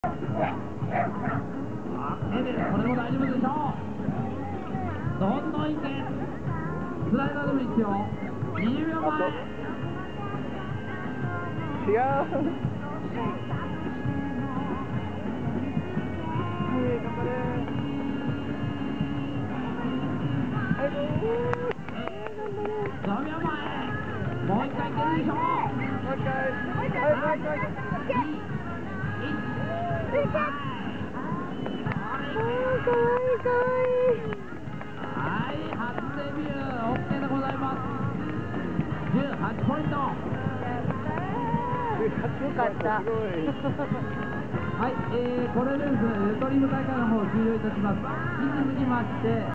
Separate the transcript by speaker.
Speaker 1: これも大丈夫でしょう。どんどんいけ。スライダーでもいいですよ。20秒前。
Speaker 2: 違う。
Speaker 1: 5秒前。もう一回いけるでしょう。
Speaker 2: もう一回。はい、もう一回。
Speaker 1: はい、初デビュー OK でございます。18ポイント。
Speaker 2: よかった。
Speaker 1: はい、これでですね、レトリング大会の方を終了いたします。引き続きまして